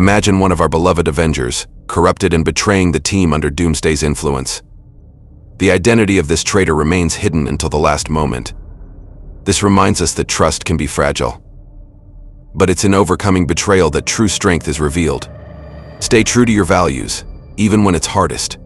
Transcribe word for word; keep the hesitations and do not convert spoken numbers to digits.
Imagine one of our beloved Avengers, corrupted and betraying the team under Doomsday's influence. The identity of this traitor remains hidden until the last moment. This reminds us that trust can be fragile. But it's in overcoming betrayal that true strength is revealed. Stay true to your values, even when it's hardest.